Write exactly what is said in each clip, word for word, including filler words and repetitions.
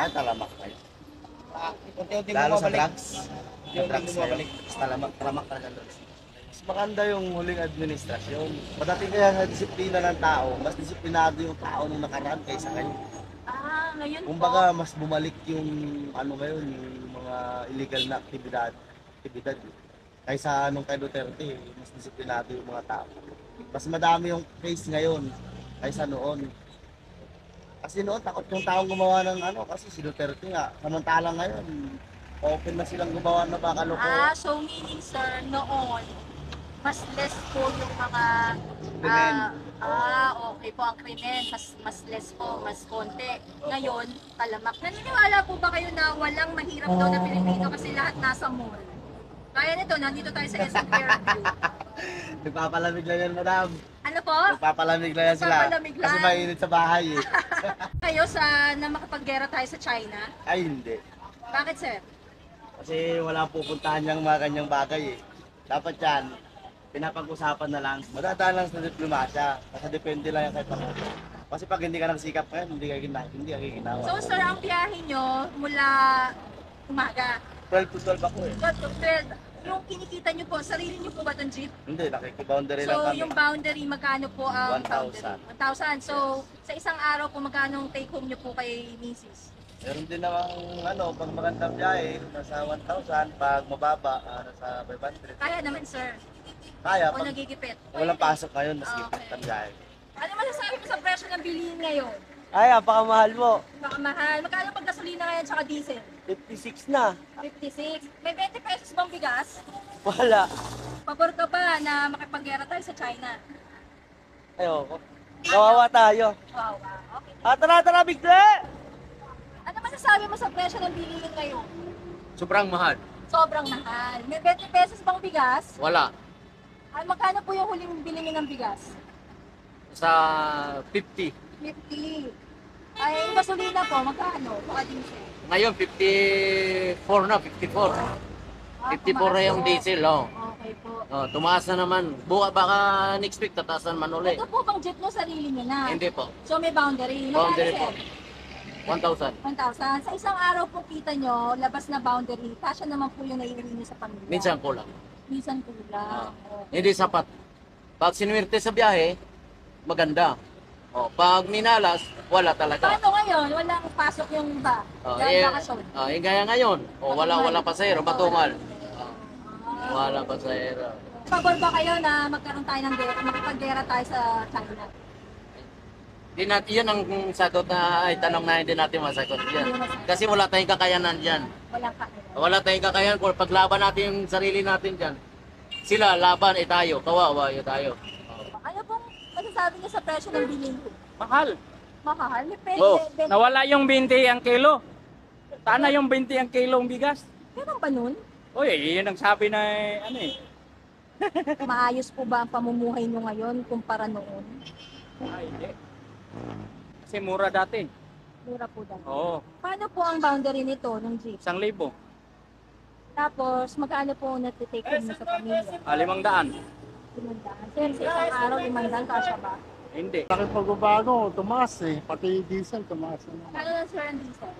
Ah, talamak kayo. Ah, unti-unti Lalo sa bumabalik. drugs. Sa Unti-unti drugs kayo. bumabalik. Mas talamak, talamak talaga drugs. Mas maganda yung huling administrasyon. Pagdating kaya sa disiplina ng tao, mas disiplinado yung tao nung nakaraan kaysa ngayon. Ah, ngayon po. Kumbaga, mas bumalik yung ano ngayon, yung mga illegal na aktibidad, aktibidad eh. Kaysa nung kay Duterte, eh, mas disiplinado yung mga tao. Mas madami yung case ngayon kaysa noon. Kasi noon, takot yung taong gumawa ng ano, kasi si Duterte nga. Samantalang ngayon, open na silang gumawa ng mga kalokohan. Ah, so meaning sir, noon, mas less po yung mga Krimen. ah, ah, okay po ang krimen, mas mas less po, mas konti. Ngayon, talamak. Naniniwala po ba kayo na walang mahirap daw na Pilipino kasi lahat nasa mall? Kaya nito, nandito tayo sa S M Fairview. Nagpapalamig lang yan, madam. Ano po? Nagpapalamig lang yan sila. Nagpapalamig lang. Kasi mainit sa bahay eh. Kayo sa na makapaggera tayo sa China? Ay, hindi. Bakit sir? Kasi wala pupuntahan niyang mga kanyang bagay eh. Dapat yan, pinapag-usapan na lang. Madadaan lang sa diplomasya. Kasi depende lang yan kay Pangulo. Kasi pag hindi ka nagsikap ngayon, hindi ka ginawa. Hindi ka ginawa. So sir, ang biyahe nyo mula umaga, twelve to twelve ako eh. twelve to twelve, yung kinikita nyo po, sarili nyo po ba itong jeep? Hindi, nakikiboundary lang So kami. yung boundary, magkano po ang one thousand. boundary? one thousand. So sa isang araw po, magkano ang take home nyo po kay misis? Meron din namang ano, pag magandang biyahe, nasa one thousand. Pag mababa, ah, nasa five hundred. Kaya naman sir, Kaya, o pag nagigipit. walang pasok ngayon, mas Okay. gipit ang biyahe. Ano masasabi mo sa presyo ng bilihin ngayon? Ay, napakamahal mo. Baka mahal. Magkano pag gasolina ngayon tsaka diesel? fifty-six na. fifty-six. May twenty pesos bang bigas? Wala. Pabor ka ba na makipaggera tayo sa China? Ayoko. Kawawa tayo. Wow, wow. Okay. Ah, tara, tara, bigla! Ano masasabi mo sa presyo ng bilihin ngayon? Sobrang mahal. Sobrang mahal. May twenty pesos bang bigas? Wala. Ay, magkano po yung huling bilhin niyo ng bigas? Sa fifty. fifty. Ay, yung gasolina po, magkano? Baka diesel. Ngayon, fifty-four na, fifty-four. Ah, fifty-four na tumaas yung po. diesel, oh. Okay po. Oh, tumaas na naman. Buka, baka next week tataas na naman ulit. Ito po bang jeep nyo, sarili nyo na? Hindi po. So may boundary. Boundary Magkano, po. sir? one thousand. one thousand. Sa isang araw po kita nyo, labas na boundary, kasya naman po yung naiuwi nyo sa pamilya. Minsan kulang. Minsan kulang. Okay. Hindi sapat. Pag sinuwerte sa biyahe, maganda. Oh, pag minalas, wala talaga. Paano ngayon? Walang pasok yung iba? Oh, Dahil eh, bakasyon. oh, eh, gaya ngayon. Oh, wala wala pasahero, matumal. Ah. Wala pasahero. Pabor ba kayo na magkaroon tayo ng gera, makipaggera tayo sa China? Di natin, yun ang sagot na, ay tanong na hindi natin masagot yan. Kasi wala tayong kakayanan dyan. Walang ka. Wala tayong kakayanan kung paglaban natin yung sarili natin dyan. Sila, laban, eh tayo. Kawawa, yun tayo. Ano pong masasabi niyo sa presyo ng bilhin ko? Mahal. Mahal? May pwede, Oh, ben- nawala yung twenty ang kilo. Sana yung twenty ang kilo ang bigas. Ganun ba nun? Uy, yun ang sabi na eh, ano eh. Maayos po ba ang pamumuhay nyo ngayon kumpara noon? Ay, hindi. Kasi mura dati. Mura po dahil. Oo, Paano po ang boundary nito ng jeep? isang libo. Tapos, magkano po natitake home nyo sa pamilya? Ah, limang daan. Limandaan. Sir, sa isang araw, limandaan, kasya ba? Hindi. Bakit pagbabago, tumaas eh. Pati diesel, tumaas na. Kano lang sir ang diesel?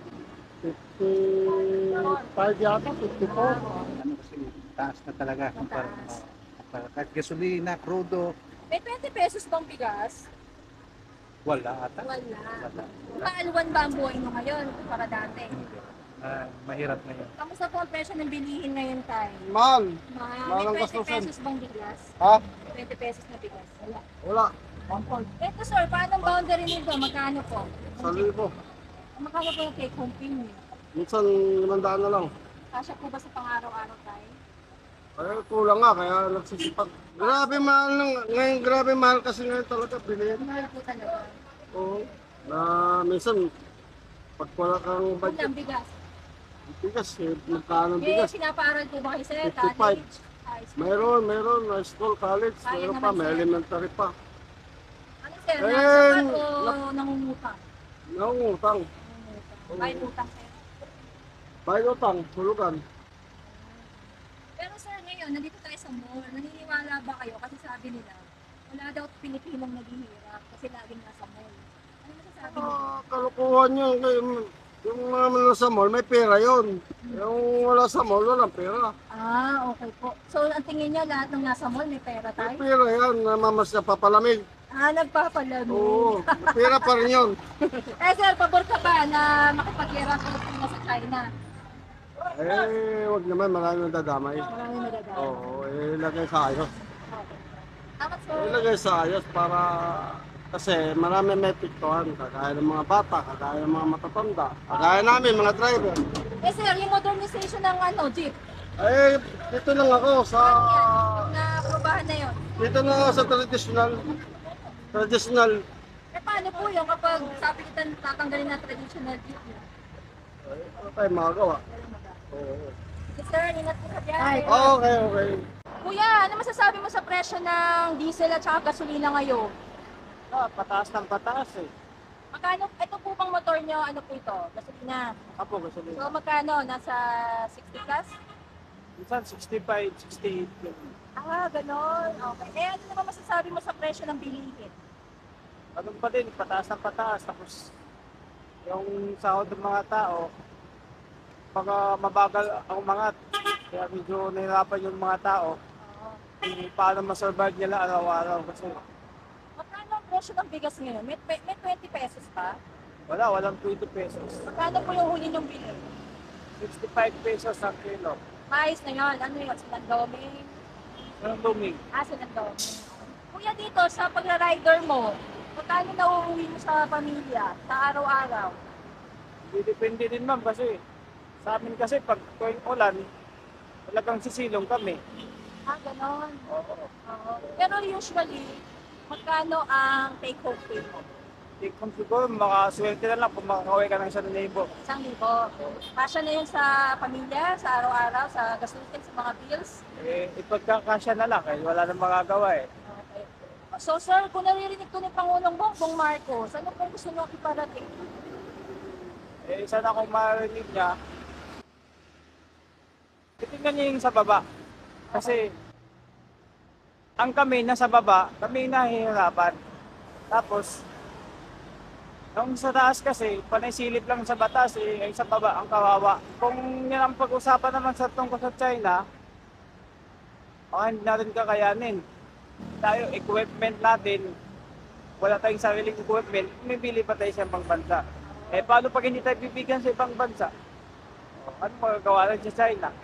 fifty-five yata, fifty-four. Ano kasi taas na talaga kumpara Mataas. kumpara- kahit gasolina, crudo, May twenty pesos bang bigas? wala ata. Wala. Wala. Paalwan ba ang buhay nyo ngayon kumpara dati? Ah, mahirap na yun. Kamusta po ang presyo ng bilihin ngayon tayo? Mahal. Ma Mahal ang may twenty gastusin. pesos bang bigas? Ha? twenty pesos na bigas? Wala. Wala. Ito sir, paano ang boundary nito? Magkano po? Sa libo. Magkano po yung take home pay niyo? Minsan, limandaan na lang. Kasya po ba sa pang-araw-araw tayo? Ay, kulang nga, kaya nagsisipag. Grabe mahal nung, ngayon grabe mahal kasi ngayon talaga bilihin. Mahal po talaga. Oo. Na minsan, pag wala kang budget, Kulang bigas. bigas, eh, magkano Eh, bigas? pinapaaral po ba kayo sir? fifty-five. College? High school? Mayroon, mayroon, high school, college, Kaya mayroon naman, pa, may sir. elementary pa. Ano sir? Eh, Nasapat o nak- nangungutang? Nangungutang. Nangungutang. Bayad utang sir. Bayad utang, hulugan. Pero sir, ngayon, nandito tayo sa mall. Naniniwala ba kayo? Kasi sabi nila, wala daw Pilipinong naghihirap kasi laging nasa mall. Ano masasabi niyo? Ah, kalukuhan yun. Kaya, Yung mga nasa mall, may pera yun. Yung wala sa mall, walang pera. Ah, okay po. So, ang tingin niyo, lahat ng nasa mall, may pera May tayo? pera yan, namamas na papalamig. Ah, nagpapalamig. Oo, may pera pa rin yun. Eh, sir, pabor ka ba na makipaghirap ang Pilipinas sa China? Eh, wag naman, marami nang dadamay. Marami nagagawa. Oo, eh, ilagay sa ayos. Dapat, sir. Ilagay sa ayos para... Kasi marami may piktuhan, kagaya ng mga bata, kagaya ng mga matatanda, kagaya namin, mga driver. Eh, sir, yung modernization ng ano, jeep, Eh, dito lang ako sa... ano yan? Na-aprobahan na yun. Dito lang ako sa traditional. Traditional. Eh, paano po yun kapag sabi kita tatanggalin na traditional jeep niyo? Ano tayo magagawa? Oo. Yes, sir, ingat po sa biyahe. Okay, okay. Kuya, ano masasabi mo sa presyo ng diesel at saka gasolina ngayon? Ah, pataas ng pataas eh. Magkano, ito po bang motor nyo, ano po ito? Gasolina. Apo, gasolina. So magkano? Nasa sixty plus? Minsan sixty-five, sixty-eight yun. Ah, ganon. Okay. Eh, ano naman masasabi mo sa presyo ng bilihin? Ganun pa din, pataas ng pataas. Tapos yung sahod ng mga tao, pag ah, mabagal ang umangat, kaya medyo nahirapan yung mga tao Oo. kung paano masurvive nila araw-araw. Kasi Magkano ang presyo ng bigas ngayon? May, twe- may twenty pesos pa? wala, walang twenty pesos. Magkano po yung huli nyong bilhin? sixty-five pesos ang kilo. Mais na yun. Ano yun? Sinandoming? Walang luming. Ah, sinandoming. Kuya, dito sa pagra-rider mo, magkano na uuwi mo sa pamilya, sa araw-araw? Hindi depende din ma'am kasi sa amin kasi pag tuwing ulan, talagang sisilong kami. Ah, ganon. Oo. Oo. Pero usually, magkano ang take-home pay mo? Di kung siguro makaswerte na lang kung makakaway ka ng isang libo. Isang libo. Kasya na yun sa pamilya, sa araw-araw, sa gastusin, sa mga bills. Eh, ipagkakasya na lang eh, wala nang magagawa eh. Okay. So sir, kung naririnig ko ni Pangulong Bongbong Marcos, ano pong gusto nyo iparating? Eh, isa na akong marinig niya, titignan niya yung sa baba. Kasi, ang kami nasa baba, kami nahihirapan. Tapos, yung sa taas kasi, panay silip lang sa batas eh, ay sa baba ang kawawa. Kung yan ang pag-usapan naman sa tungkol sa China, baka hindi natin kakayanin. Tayo, equipment natin, wala tayong sariling equipment, bumibili pa tayo sa ibang bansa. Eh, paano pag hindi tayo bibigyan sa ibang bansa? O, ano magagawa lang sa China?